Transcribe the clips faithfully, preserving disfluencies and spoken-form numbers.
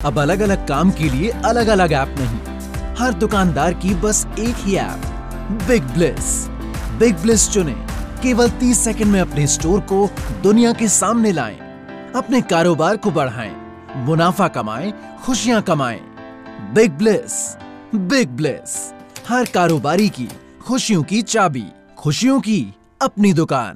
अब अलग अलग काम के लिए अलग अलग ऐप नहीं, हर दुकानदार की बस एक ही app, Big Bliss. Big Bliss चुनें, केवल तीस सेकंड में अपने स्टोर को दुनिया के सामने लाएं, अपने कारोबार को बढ़ाएं, मुनाफा कमाएं, खुशियां कमाएं। Big Bliss. बिग ब्लिस, हर कारोबारी की खुशियों की चाबी, खुशियों की अपनी दुकान।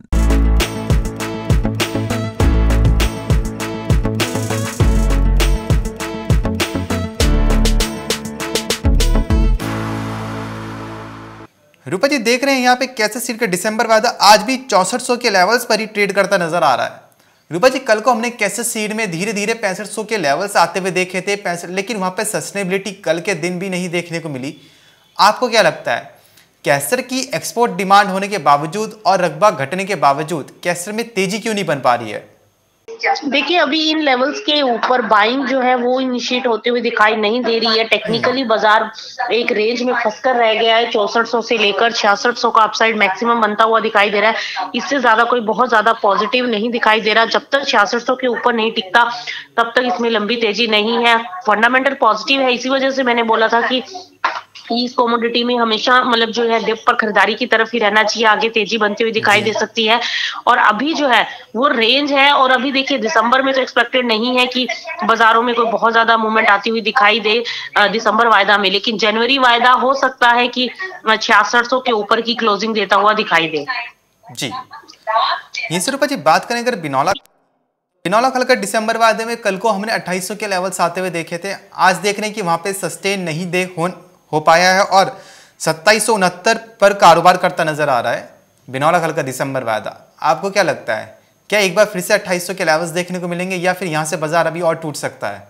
रूपा जी देख रहे हैं यहाँ पे कैसे सीड का दिसंबर वायदा आज भी चौसठ सौ के लेवल्स पर ही ट्रेड करता नजर आ रहा है। रूपा जी कल को हमने कैसे सीड में धीरे धीरे पैंसठ सौ के लेवल्स आते हुए देखे थे, पैंसठ, लेकिन वहां पे सस्टेनेबिलिटी कल के दिन भी नहीं देखने को मिली। आपको क्या लगता है कैसर की एक्सपोर्ट डिमांड होने के बावजूद और रकबा घटने के बावजूद कैसर में तेजी क्यों नहीं बन पा रही है? देखिए अभी इन लेवल्स के ऊपर बाइंग जो है वो इनिशिएट होते हुए दिखाई नहीं दे रही है। टेक्निकली बाजार एक रेंज में फंसकर रह गया है। चौसठ सौ से लेकर छियासठ सौ का अपसाइड मैक्सिमम बनता हुआ दिखाई दे रहा है। इससे ज्यादा कोई बहुत ज्यादा पॉजिटिव नहीं दिखाई दे रहा। जब तक छियासठ सौ के ऊपर नहीं टिकता तब तक इसमें लंबी तेजी नहीं है। फंडामेंटल पॉजिटिव है, इसी वजह से मैंने बोला था कि इस कमोडिटी में हमेशा मतलब जो है डिप पर खरीदारी की तरफ ही रहना चाहिए। आगे तेजी बनती हुई दिखाई दे सकती है और अभी जो है वो रेंज है। और अभी देखिए दिसंबर में तो एक्सपेक्टेड नहीं है कि बाजारों में कोई बहुत ज्यादा मूवमेंट आती हुई दिखाई दे दिसंबर वायदा में, लेकिन जनवरी वायदा हो सकता है कि छियासठ सौ के ऊपर की क्लोजिंग देता हुआ दिखाई दे। जी ये सिर्फ जी बात करें अगर बिनौला बिनौला खल का दिसंबर वायदे में कल को हमने अट्ठाईस सौ के लेवल्स आते हुए देखे थे। आज देख रहे हैं कि वहां पे सस्टेन नहीं दे हो हो पाया है और सत्ताईस सौ उनहत्तर पर कारोबार करता नजर आ रहा है बिनौला खल का दिसंबर वायदा। आपको क्या लगता है क्या एक बार फिर से अट्ठाईस सौ के लेवल्स देखने को मिलेंगे या फिर यहां से बाजार अभी और टूट सकता है?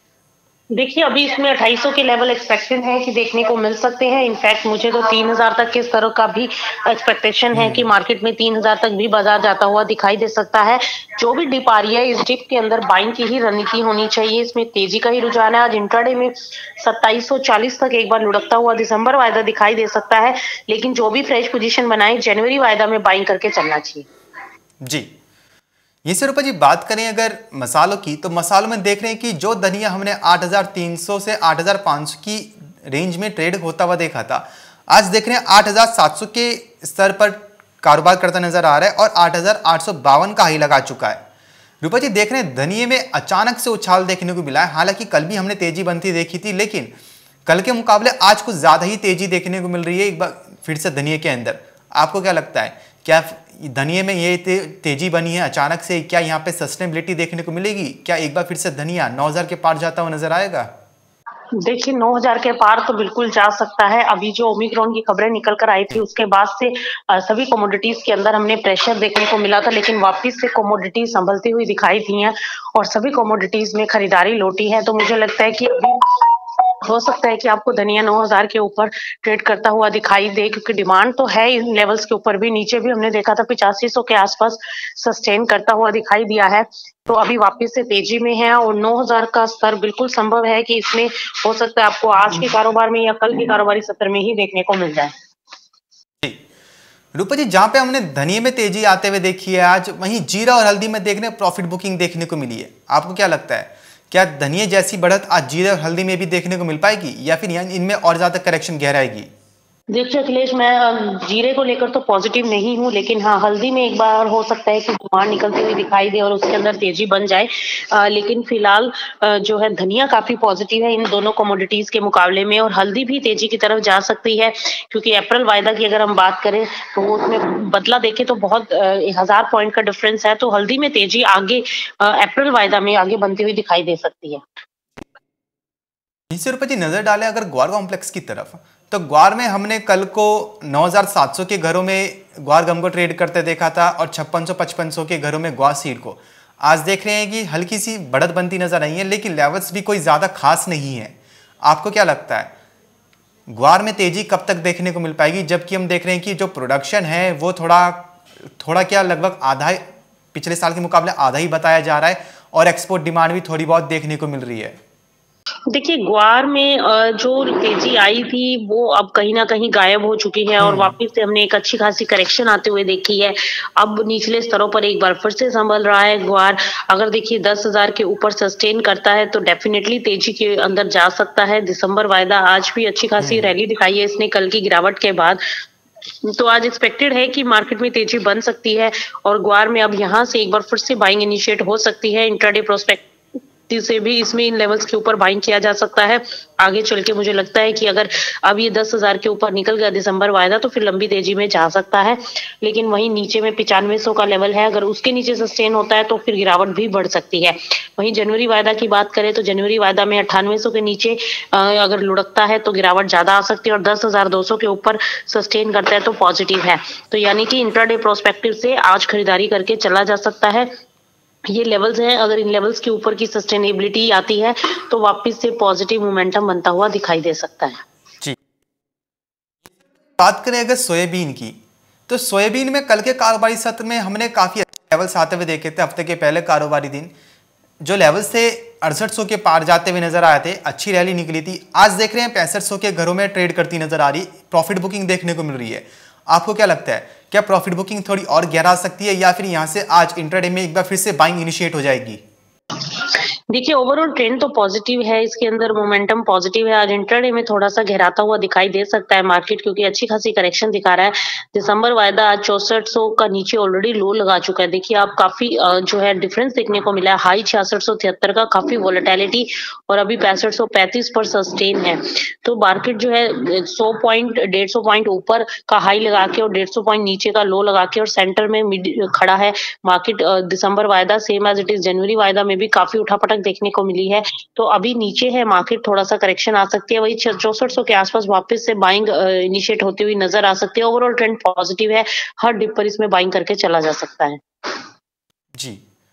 देखिए अभी इसमें अट्ठाईस सौ के लेवल एक्सपेक्टेड है कि देखने को मिल सकते हैं। इनफैक्ट मुझे तो तीन हज़ार तक के स्तर का भी एक्सपेक्टेशन है कि मार्केट में तीन हज़ार तक भी बाजार जाता हुआ दिखाई दे सकता है। जो भी डिप आ रही है इस डिप के अंदर बाइंग की ही रणनीति होनी चाहिए। इसमें तेजी का ही रुझान है। आज इंट्राडे में सत्ताईस सौ चालीस तक एक बार लुढ़कता हुआ दिसंबर वायदा दिखाई दे सकता है, लेकिन जो भी फ्रेश पोजीशन बनाए जनवरी वायदा में बाइंग करके चलना चाहिए। जी ये से रूपा जी बात करें अगर मसालों की तो मसालों में देख रहे हैं कि जो धनिया हमने आठ हज़ार तीन सौ से आठ हज़ार पाँच सौ की रेंज में ट्रेड होता हुआ देखा था, आज देख रहे हैं आठ हज़ार सात सौ के स्तर पर कारोबार करता नजर आ रहा है और आठ हज़ार आठ सौ बावन का हाई लगा चुका है। रूपा जी देख रहे हैं धनिये में अचानक से उछाल देखने को मिला है। हालांकि कल भी हमने तेजी बनती देखी थी, लेकिन कल के मुकाबले आज कुछ ज्यादा ही तेजी देखने को मिल रही है एक बार फिर से धनिये के अंदर। आपको क्या लगता है क्या धनिये में ये ते, तेजी बनी है अचानक से, क्या यहाँ पे सस्टेनेबिलिटी देखने को मिलेगी? क्या एक बार फिर से धनिया नौ हज़ार के पार जाता हुआ नजर आएगा? देखिए नौ हज़ार के पार तो बिल्कुल जा सकता है। अभी जो ओमिक्रॉन की खबरें निकल कर आई थी उसके बाद से सभी कमोडिटीज के अंदर हमने प्रेशर देखने को मिला था, लेकिन वापस से कमोडिटीज संभलती हुई दिखाई दी हैं और सभी कमोडिटीज में खरीदारी लौटी है। तो मुझे लगता है कि अभी हो सकता है कि आपको धनिया नौ हज़ार के ऊपर ट्रेड करता हुआ दिखाई दे, क्योंकि डिमांड तो है इन लेवल्स के ऊपर भी। नीचे भी हमने देखा था पचासी सौ के आसपास सस्टेन करता हुआ दिखाई दिया है। तो अभी वापस से तेजी में है और नौ हज़ार का स्तर बिल्कुल संभव है कि इसमें हो सकता है आपको आज के कारोबार में या कल के कारोबारी सत्र में ही देखने को मिल जाए। रूपा जी जहां पे हमने धनिये में तेजी आते हुए देखी है आज, वहीं जीरा और हल्दी में देखने प्रॉफिट बुकिंग देखने को मिली है। आपको क्या लगता है क्या धनिये जैसी बढ़त आज जीरा और हल्दी में भी देखने को मिल पाएगी या फिर इनमें और ज्यादा करेक्शन गहराएगी? देखिए अखिलेश, मैं जीरे को लेकर तो पॉजिटिव नहीं हूँ, लेकिन हाँ हल्दी में एक बार हो सकता है कि डिमांड निकलती हुई दिखाई दे और उसके अंदर तेजी बन जाए। आ, लेकिन फिलहाल जो है धनिया काफी पॉजिटिव है इन दोनों कमोडिटीज के मुकाबले में और हल्दी भी तेजी की तरफ जा सकती है, क्योंकि अप्रैल वायदा की अगर हम बात करें तो वो उसमें बदला देखे तो बहुत हजार पॉइंट का डिफरेंस है। तो हल्दी में तेजी आगे अप्रैल वायदा में आगे बनती हुई दिखाई दे सकती है। इसी रुपए जी नजर डालें अगर ग्वार कॉम्प्लेक्स की तरफ, तो ग्वार में हमने कल को नौ हज़ार सात सौ के घरों में ग्वार गम को ट्रेड करते देखा था और छप्पन सौ पचपन सौ के घरों में ग्वार सीड को। आज देख रहे हैं कि हल्की सी बढ़त बनती नजर आई है, लेकिन लेवल्स भी कोई ज्यादा खास नहीं है। आपको क्या लगता है ग्वार में तेजी कब तक देखने को मिल पाएगी, जबकि हम देख रहे हैं कि जो प्रोडक्शन है वो थोड़ा थोड़ा क्या लगभग आधा पिछले साल के मुकाबले आधा ही बताया जा रहा है और एक्सपोर्ट डिमांड भी थोड़ी बहुत देखने को मिल रही है? देखिए, ग्वार में अ, जो तेज़ी आई थी, वो अब कहीं न कहीं गायब हो चुकी है और हम्म। वापिस से हमने एक अच्छी खासी करेक्शन आते हुए देखी है। अब निचले स्तरों पर एक बार फिर से संभल रहा है ग्वार। अगर देखिए दस हज़ार के ऊपर सस्टेन करता है, तो डेफ़िनेटली तेज़ी के अंदर जा सकता है। दिसंबर वायदा आज भी अच्छी खासी हम्म। रैली दिखाई है इसने कल की गिरावट के बाद। तो आज एक्सपेक्टेड है कि मार्केट में तेज़ी बन सकती है और ग्वार में अब यहाँ से एक बार फिर से बाइंग इनिशिएट हो सकती है। इंट्राडे प्रोस्पेक्टिव से भी इसमें इन लेवल्स के ऊपर बाइंग किया जा सकता है। आगे चल के मुझे लगता है कि अगर अब ये दस हज़ार के ऊपर निकल गया दिसंबर वायदा, तो फिर लंबी तेज़ी में जा सकता है। लेकिन वहीं नीचे में पचानवे सौ का लेवल है, अगर उसके नीचे सस्टेन होता है, तो फिर गिरावट भी बढ़ सकती है। वहीं जनवरी वायदा की बात करें, तो जनवरी वायदा में अट्ठानवे सौ के नीचे अ, अगर लुढ़कता है, तो गिरावट ज़्यादा आ सकती है और दस हज़ार दो सौ के ऊपर सस्टेन करता है, तो पॉजिटिव है। तो यानी कि इंट्राडे प्रोस्पेक्टिव से आज खरीदारी करके चला जा सकता है। ये लेवल्स हैं, अगर इन लेवल्स के ऊपर की सस्टेनेबिलिटी आती है, तो वापिस से पॉजिटिव मोमेंटम बनता हुआ दिखाई दे सकता है। जी। बात करें अगर सोयाबीन की, तो सोयाबीन में कल के कारोबारी सत्र में हमने काफी अच्छे लेवल्स आते हुए देखे थे। हफ्ते के पहले कारोबारी दिन जो लेवल्स थे अड़सठ सौ के पार जाते हुए नजर आए थे, अच्छी रैली निकली थी। आज देख रहे हैं पैंसठ सौ के घरों में ट्रेड करती नजर आ रही, प्रॉफिट बुकिंग देखने को मिल रही है। आपको क्या लगता है, क्या प्रॉफिट बुकिंग थोड़ी और गहरा आ सकती है या फिर यहां से आज इंट्राडे में एक बार फिर से बाइंग इनिशिएट हो जाएगी? देखिए, ओवरऑल ट्रेंड तो पॉजिटिव है, इसके अंदर मोमेंटम पॉजिटिव है। आज इंट्राडे में थोड़ा-सा गहराता हुआ दिखाई दे सकता है मार्केट, क्योंकि अच्छी खासी करेक्शन दिखा रहा है। दिसंबर वायदा आज चौसठ सौ का नीचे ऑलरेडी लो लगा चुका है। देखिए, आप काफ़ी अ, जो है डिफरेंस देखने को मिला है। हाई छियासठ सौ तिहत्तर का, काफ़ी वोलेटिलिटी और अभी पैंसठ सौ पैंतीस पर सस्टेन है। तो मार्केट जो है अ, सौ पॉइंट डेढ़ सौ पॉइंट ऊपर का हाई लगा के और डेढ़ सौ पॉइंट नीचे का लो लगा के और सेंटर में मिड खड़ा है। मार्केट अ, दिसंबर वायदा सेम एज़ इट इज़ जनवरी वायदा में भी काफ़ी उठापटक देखने को मिली है। तो अभी नीचे है मार्केट, थोड़ा-सा करेक्शन आ सकती है। वही छ चौसठ सौ के आसपास वापस से बाइंग अ, इनिशिएट होती हुई नज़र आ सकती है। ओवरऑल ट्रेंड पॉजिटिव है। हर डिप पर इसमें बाइंग करके चला जा सकता है। जी।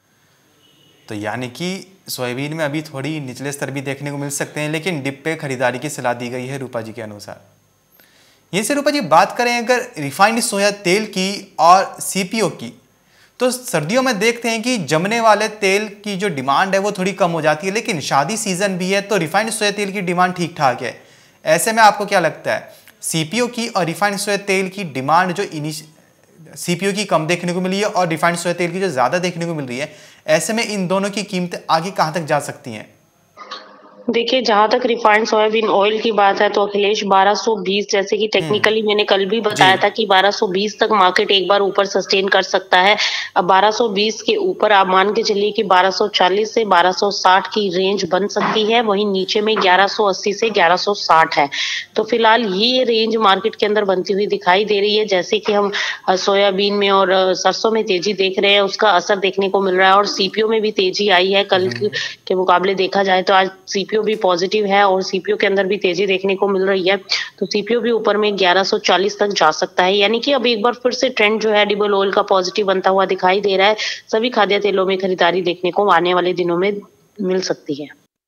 तो यानी कि सोयाबीन में अभी थोड़ी निचले स्तर भी देखने को मिल सकते हैं, लेकिन डिप पे खरीदारी की सलाह दी गई है रूपा जी के अनुसार। यहीं से रूपा जी बात करें अगर रिफाइंड सोया तेल की और सीपीओ की, तो सर्दियों में देखते हैं कि जमने वाले तेल की जो डिमांड है वो थोड़ी कम हो जाती है, लेकिन शादी सीजन भी है तो रिफाइंड सोया तेल की डिमांड ठीक ठाक है। ऐसे में आपको क्या लगता है, सीपीओ की और रिफाइंड सोया तेल की डिमांड जो इनिश सीपीओ की कम देखने को मिली है और रिफाइंड सोया तेल की जो ज़्यादा देखने को मिल रही है, ऐसे में इन दोनों की कीमतें आगे कहाँ तक जा सकती हैं? देखिए, जहाँ तक रिफाइंड सोयाबीन ऑयल की बात है, तो अखिलेश बारह सौ बीस, जैसे कि हम्म। टेक्निकली मैंने कल भी जी। बताया था कि बारह सौ बीस तक मार्केट एक बार ऊपर सस्टेन कर सकता है। अब बारह सौ बीस के ऊपर आप मान के चलिए कि बारह सौ चालीस से बारह सौ साठ की रेंज बन सकती है। वहीं नीचे में ग्यारह सौ अस्सी से ग्यारह सौ साठ है। तो फिलहाल ये रेंज मार्केट के अंदर बनती हुई दिखाई दे रही है। जैसे कि हम अ, सोयाबीन में और अ, सरसों में तेजी देख रहे हैं, उसका असर देखने को मिल रहा है और सीपीओ में भी तेजी आई है। कल हम्म। के मुकाबले देखा जाए तो आज सीपीओ भी पॉजिटिव है और सीपीओ के अंदर भी तेजी देखने को मिल रही है। तो सीपीओ भी ऊपर में ग्यारह सौ चालीस तक जा सकता है। यानी कि अब एक बार फिर से ट्रेंड जो है एडिबल ऑयल का पॉजिटिव बनता हुआ दिखाई दे रहा है। सभी खाद्य तेलों में खरीदारी देखने को आने वाले दिनों में मिल सकती है।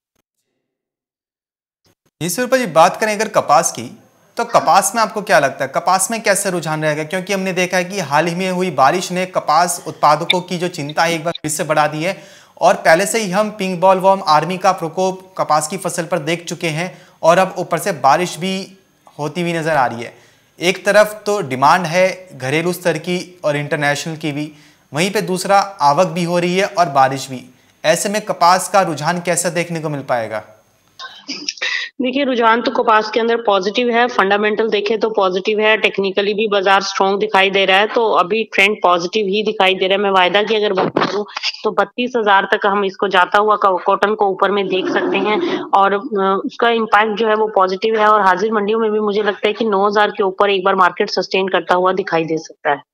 इस पर जी बात करें अगर कपास की, तो कपास में आपको क्या लगता है, कपास में कैसे रुझान रहेगा? क्योंकि हमने देखा है कि हाल ही में हुई बारिश ने कपास उत्पादकों की जो चिंता है एक बार फिर से बढ़ा दी है और पहले से ही हम पिंक बॉल वर्म आर्मी का प्रकोप कपास की फसल पर देख चुके हैं और अब ऊपर से बारिश भी होती हुई नजर आ रही है। एक तरफ तो डिमांड है घरेलू स्तर की और इंटरनेशनल की भी, वहीं पे दूसरा आवक भी हो रही है और बारिश भी। ऐसे में कपास का रुझान कैसा देखने को मिल पाएगा? देखिए, रुझान तो कपास के अंदर पॉजिटिव है। फंडामेंटल देखें तो पॉजिटिव है। टेक्निकली भी बाजार स्ट्रॉन्ग दिखाई दे रहा है। तो अभी ट्रेंड पॉजिटिव ही दिखाई दे रहा है। मैं वायदा की अगर बात करूं तो बत्तीस हज़ार तक हम इसको जाता हुआ कॉटन को ऊपर में देख सकते हैं और अ, उसका इम्पैक्ट जो है वो पॉजिटिव है और हाजिर मंडियों में भी मुझे लगता है कि नौ हज़ार के ऊपर एक बार मार्केट सस्टेन करता हुआ दिखाई दे सकता है।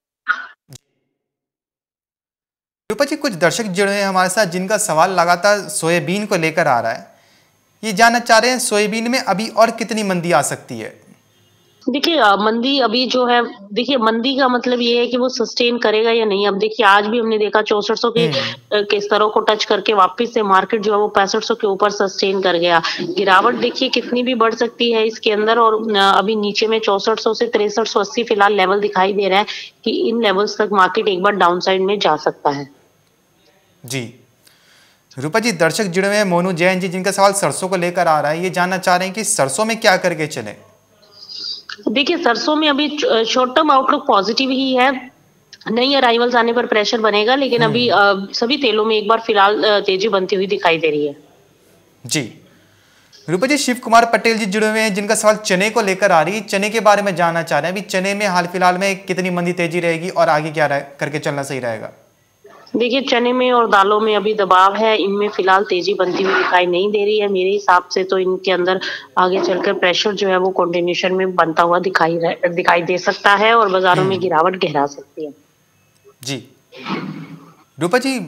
रूपा जी, कुछ दर्शक जुड़े हैं हमारे साथ जिनका सवाल लगातार सोयाबीन को लेकर आ रहा है। ये जानना चाह रहे हैं सोयाबीन में अभी और कितनी मंदी आ सकती है? देखिए अ, मंदी अभी जो है, देखिए मंदी का मतलब ये है कि वो सस्टेन करेगा या नहीं। अब देखिए आज भी हमने देखा चौसठ सौ के हम्म। अ, के स्तरों को टच करके वापस से मार्केट जो है वो पैंसठ सौ के ऊपर सस्टेन कर गया। गिरावट देखिए कितनी भी बढ़ सकती है इसके अंदर और अ, अभी नीचे में चौसठ सौ से तिरसठ सौ अस्सी फिलहाल लेवल दिखाई दे रहा है कि इन लेवल्स तक मार्केट एक बार डाउन साइड में जा सकता है। जी। रूपा जी, दर्शक जुड़े हुए हैं मोनू जैन जी, जिनका सवाल सरसों को लेकर आ रहा है। ये जानना चाह रहे हैं कि सरसों में क्या करके चले। देखिए सरसों में अभी शॉर्ट टर्म आउटलुक पॉजिटिव ही है, नई अराइवल्स आने पर प्रेशर बनेगा, लेकिन अभी अ, सभी तेलों में एक बार फिलहाल अ, तेजी बनती हुई दिखाई दे रही है। जी रूपा जी, शिव कुमार पटेल जी जुड़े हुए हैं, जिनका सवाल चने को लेकर आ रही है। चने के बारे में जानना चाह रहे हैं, अभी चने में हाल फिलहाल में कितनी मंदी तेजी रहेगी और आगे क्या रहे, करके चलना सही रहेगा। देखिए चने में और दालों में अभी दबाव है, इनमें फिलहाल तेजी बनती हुई दिखाई नहीं दे रही है। मेरे हिसाब से तो इनके अंदर आगे चलकर प्रेशर जो है वो कंटिन्यूशन में बनता हुआ दिखाई दिखाई दे सकता है और बाजारों में गिरावट गहरा सकती है। जी रूपा जी,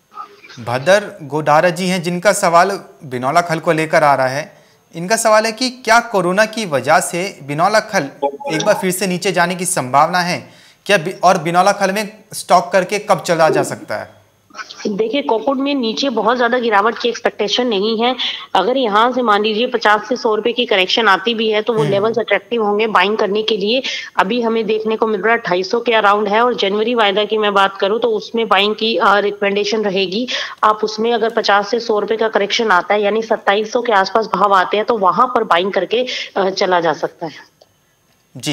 भदर गोडारा जी हैं, जिनका सवाल बिनौला खल को लेकर आ रहा है। इनका सवाल है कि क्या कोरोना की वजह से बिनौला खल एक बार फिर से नीचे जाने की संभावना है क्या, और बिनौला खल में स्टॉक करके कब चला जा सकता है। देखिए कोकोड में नीचे बहुत ज्यादा गिरावट की एक्सपेक्टेशन नहीं है। अगर यहाँ से मान लीजिए पचास से सौ रुपए की करेक्शन आती भी है तो वो लेवल्स अट्रैक्टिव होंगे बाइंग करने के लिए। अभी हमें देखने को मिल रहा है ढाई सौ के अराउंड है, और जनवरी वायदा की मैं बात करूं तो उसमें बाइंग की रिकमेंडेशन रहेगी। आप उसमें अगर पचास से सौ रुपए का करेक्शन आता है, यानी सत्ताईस सौ के आसपास भाव आते हैं, तो वहां पर बाइंग करके चला जा सकता है। जी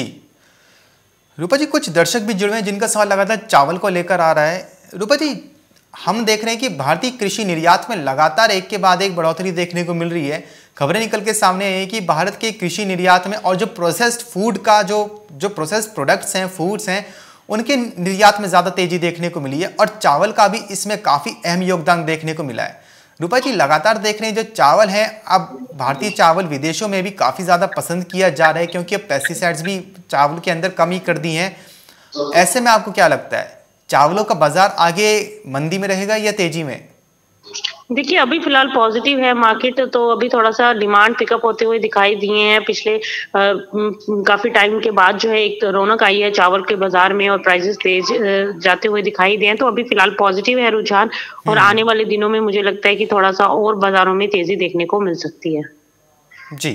रूपा जी, कुछ दर्शक भी जुड़े हैं, जिनका सवाल लगातार चावल को लेकर आ रहा है। रूपा जी, हम देख रहे हैं कि भारतीय कृषि निर्यात में लगातार एक के बाद एक बढ़ोतरी देखने को मिल रही है। खबरें निकल के सामने आई है कि भारत के कृषि निर्यात में और जो प्रोसेस्ड फूड का जो जो प्रोसेस्ड प्रोडक्ट्स हैं, फूड्स हैं, उनके निर्यात में ज़्यादा तेजी देखने को मिली है, और चावल का भी इसमें काफ़ी अहम योगदान देखने को मिला है। रूपा जी, लगातार देख रहे हैं जो चावल है, अब भारतीय चावल विदेशों में भी काफ़ी ज़्यादा पसंद किया जा रहा है, क्योंकि अब पेस्टिसाइड्स भी चावल के अंदर कमी कर दी हैं। ऐसे में आपको क्या लगता है, चावलों का बाजार आगे मंदी में रहेगा या तेजी में? देखिए अभी फिलहाल पॉजिटिव है मार्केट, तो अभी थोड़ा सा डिमांड पिकअप होते हुए दिखाई दिए हैं। पिछले आ, काफी टाइम के बाद जो है एक रौनक आई है चावल के बाजार में, और प्राइसेस तेज जाते हुए दिखाई दिए हैं। तो अभी फिलहाल पॉजिटिव है रुझान, और आने वाले दिनों में मुझे लगता है कि थोड़ा सा और बाजारों में तेजी देखने को मिल सकती है। जी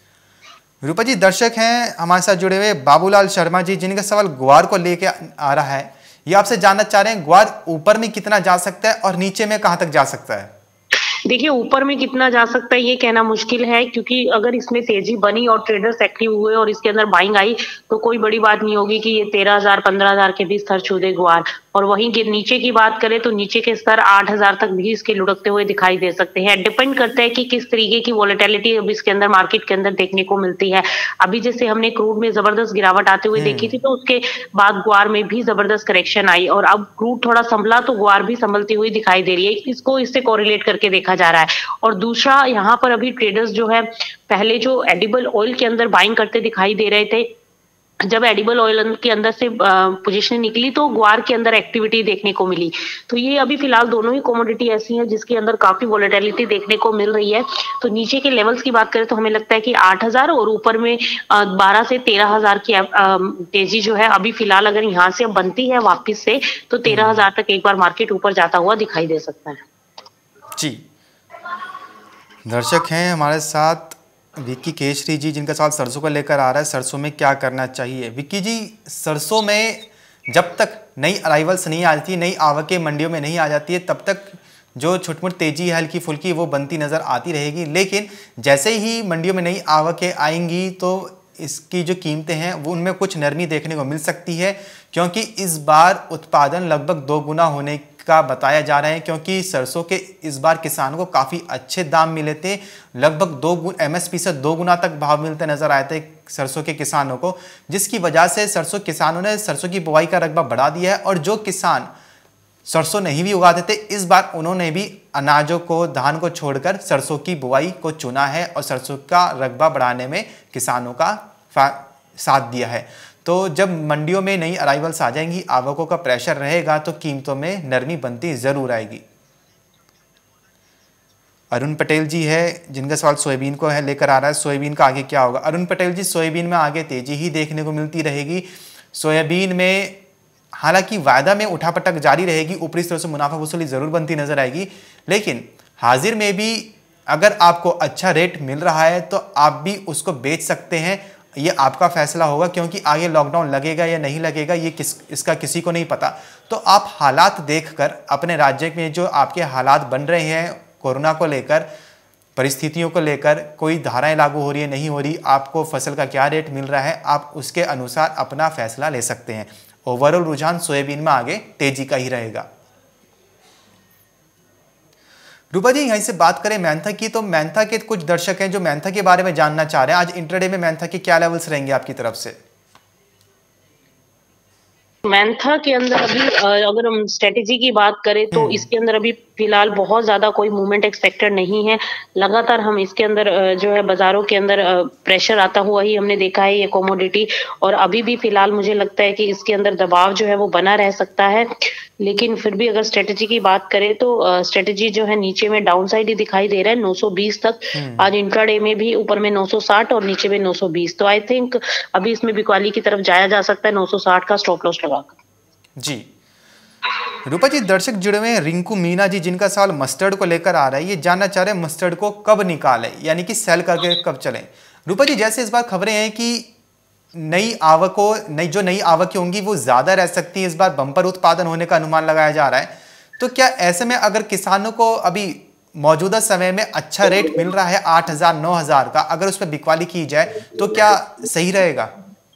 रूपा जी, दर्शक हैं हमारे साथ जुड़े हुए बाबूलाल शर्मा जी, जिनका सवाल ग्वार को लेके आ रहा है। ये आपसे जानना चाह रहे हैं, ग्वार ऊपर में कितना जा सकता है और नीचे में कहां तक जा सकता है? देखिए ऊपर में कितना जा सकता है ये कहना मुश्किल है, क्योंकि अगर इसमें तेजी बनी और ट्रेडर्स एक्टिव हुए और इसके अंदर बाइंग आई तो कोई बड़ी बात नहीं होगी कि ये तेरह हजार पंद्रह हजार के भी स्तर छू दे ग्वार। और वहीं के नीचे की बात करें तो नीचे के स्तर आठ हजार तक भी इसके लुढ़कते हुए दिखाई दे सकते हैं। डिपेंड करता है कि किस तरीके की वॉलेटिलिटी अब इसके अंदर मार्केट के अंदर देखने को मिलती है। अभी जैसे हमने क्रूड में जबरदस्त गिरावट आते हुए देखी थी, तो उसके बाद ग्वार में भी जबरदस्त करेक्शन आई, और अब क्रूड थोड़ा संभला तो ग्वार भी संभलती हुई दिखाई दे रही है। इसको इससे कोरिलेट करके देखा जा रहा है। और दूसरा, यहाँ पर अभी ट्रेडर्स जो है पहले जो एडिबल ऑयल के अंदर बाइंग करते दिखाई दे रहे थे, जब एडिबल ऑयल के अंदर से पोजीशन निकली तो ग्वार के अंदर एक्टिविटी देखने को मिली। तो ये अभी फिलहाल दोनों ही कमोडिटी ऐसी हैं जिसके अंदर काफी वॉलेटिलिटी देखने को मिल रही है। तो नीचे के लेवल्स की बात करें तो हमें लगता है कि आठ हजार और ऊपर में बारह से तेरह हजार की तेजी जो है अभी फिलहाल अगर यहाँ से बनती है वापिस से, तो तेरह हजार तक एक बार मार्केट ऊपर जाता हुआ दिखाई दे सकता है। जी दर्शक हैं हमारे साथ विक्की केशरी जी, जिनका सवाल सरसों को लेकर आ रहा है, सरसों में क्या करना चाहिए। विक्की जी, सरसों में जब तक नई अराइवल्स नहीं आती, नई आवकें मंडियों में नहीं आ जाती है, तब तक जो छुटमुट तेजी है हल्की फुल्की वो बनती नज़र आती रहेगी। लेकिन जैसे ही मंडियों में नई आवकें आएंगी तो इसकी जो कीमतें हैं वो उनमें कुछ नरमी देखने को मिल सकती है, क्योंकि इस बार उत्पादन लगभग दो गुना होने का बताया जा रहा है। क्योंकि सरसों के इस बार किसानों को काफ़ी अच्छे दाम मिले थे, लगभग दो गुना एमएसपी से दो गुना तक भाव मिलते नजर आए थे सरसों के किसानों को, जिसकी वजह से सरसों किसानों ने सरसों की बुआई का रकबा बढ़ा दिया है। और जो किसान सरसों नहीं भी उगाते थे, इस बार उन्होंने भी अनाजों को, धान को छोड़कर सरसों की बुआई को चुना है और सरसों का रकबा बढ़ाने में किसानों का साथ दिया है। तो जब मंडियों में नई अराइवल्स आ जाएंगी, आवकों का प्रेशर रहेगा, तो कीमतों में नरमी बनती जरूर आएगी। अरुण पटेल जी है, जिनका सवाल सोयाबीन को है लेकर आ रहा है, सोयाबीन का आगे क्या होगा। अरुण पटेल जी, सोयाबीन में आगे तेजी ही देखने को मिलती रहेगी। सोयाबीन में हालांकि वायदा में उठापटक जारी रहेगी, ऊपरी स्तर से मुनाफा वसूली जरूर बनती नजर आएगी, लेकिन हाजिर में भी अगर आपको अच्छा रेट मिल रहा है तो आप भी उसको बेच सकते हैं। ये आपका फैसला होगा, क्योंकि आगे लॉकडाउन लगेगा या नहीं लगेगा ये किस इसका किसी को नहीं पता। तो आप हालात देखकर अपने राज्य में जो आपके हालात बन रहे हैं कोरोना को लेकर, परिस्थितियों को लेकर कोई धाराएं लागू हो रही है, नहीं हो रही, आपको फसल का क्या रेट मिल रहा है, आप उसके अनुसार अपना फैसला ले सकते हैं। ओवरऑल रुझान सोयाबीन में आगे तेजी का ही रहेगा। रूपा जी, यहीं से बात करें मैंथा की, तो मैंथा के कुछ दर्शक हैं जो मैंथा के बारे में जानना चाह रहे हैं। आज इंट्राडे में मैंथा के क्या लेवल्स रहेंगे आपकी तरफ से? मैंथा के अंदर अभी अगर हम स्ट्रेटेजी की बात करें तो इसके अंदर अभी फिलहाल बहुत ज्यादा कोई मूवमेंट एक्सपेक्टेड नहीं है। लगातार हम इसके अंदर जो है बाजारों के अंदर प्रेशर आता हुआ ही हमने देखा है ये कमोडिटी, और अभी भी फिलहाल मुझे लगता है कि इसके अंदर दबाव जो है वो बना रह सकता है। लेकिन फिर भी अगर स्ट्रेटेजी की बात करें तो स्ट्रेटेजी जो है नीचे में डाउन साइड ही दिखाई दे रहा है नौ सौ बीस तक। आज इंट्राडे में भी ऊपर में नौ सौ साठ और नीचे में नौ सौ बीस, तो आई थिंक अभी इसमें बिकवाली की तरफ जाया जा सकता है नौ सौ साठ का स्टॉप लॉस लगाकर। जी रूपा जी, दर्शक जुड़े हुए हैं रिंकू मीना जी, जिनका सवाल मस्टर्ड को लेकर आ रहा है। ये जानना चाह रहे हैं मस्टर्ड को कब निकालें, यानी कि सेल करके कब चलें। रूपा जी, जैसे इस बार खबरें हैं कि नई आवकों नई जो नई आवकें होंगी वो ज्यादा रह सकती है, इस बार बम्पर उत्पादन होने का अनुमान लगाया जा रहा है। तो क्या ऐसे में अगर किसानों को अभी मौजूदा समय में अच्छा रेट मिल रहा है आठ हजार नौ हजार का, अगर उस पर बिकवाली की जाए तो क्या सही रहेगा?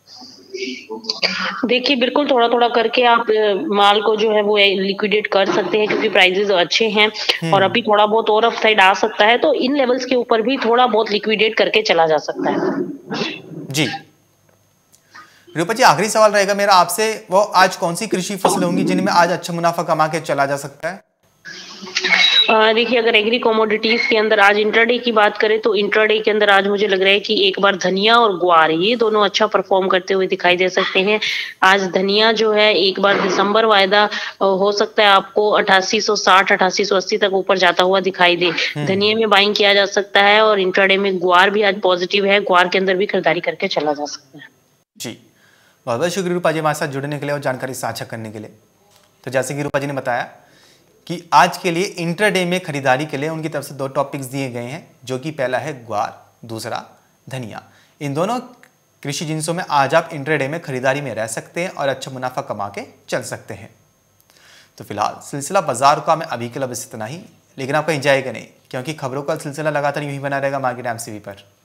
देखिए, बिल्कुल थोड़ा थोड़ा करके आप माल को जो है वो लिक्विडेट कर सकते हैं क्योंकि प्राइसेस अच्छे हैं और अभी थोड़ा बहुत और अपसाइड आ सकता है, तो इन लेवल्स के ऊपर भी थोड़ा बहुत लिक्विडेट करके चला जा सकता है। जी रूपा जी, आखिरी सवाल रहेगा मेरा आपसे, वो आज कौन सी कृषि फसल होंगी जिनमें आज अच्छा मुनाफा कमा के चला जा सकता है? देखिए, अगर एग्री कमोडिटीज के अंदर आज इंट्राडे की बात करें तो इंट्राडे के अंदर आज मुझे लग रहा है कि एक बार धनिया और ग्वार ये दोनों अच्छा परफॉर्म करते हुए दिखाई दे सकते हैं। आज धनिया जो है एक बार दिसंबर वायदा हो सकता है आपको अठासी सौ साठ अठासी सौ अस्सी तक ऊपर जाता हुआ दिखाई दे, धनिया में बाइंग किया जा सकता है। और इंट्राडे में ग्वार भी आज पॉजिटिव है, ग्वार के अंदर भी खरीदारी करके चला जा सकता है। जी बहुत बहुत शुक्रिया रूपा जी हमारे साथ जुड़ने के लिए और जानकारी साझा करने के लिए। तो जैसे कि रूपा जी ने बताया कि आज के लिए इंट्राडे में खरीदारी के लिए उनकी तरफ से दो टॉपिक्स दिए गए हैं, जो कि पहला है ग्वार, दूसरा धनिया। इन दोनों कृषि जिंसों में आज आप इंट्राडे में खरीदारी में रह सकते हैं और अच्छा मुनाफा कमा के चल सकते हैं। तो फिलहाल सिलसिला बाजार का मैं अभी के लिए बस इतना ही, लेकिन आप कहीं जाएगा नहीं क्योंकि खबरों का सिलसिला लगातार यूं ही बना रहेगा मार्केट एमसीवी पर।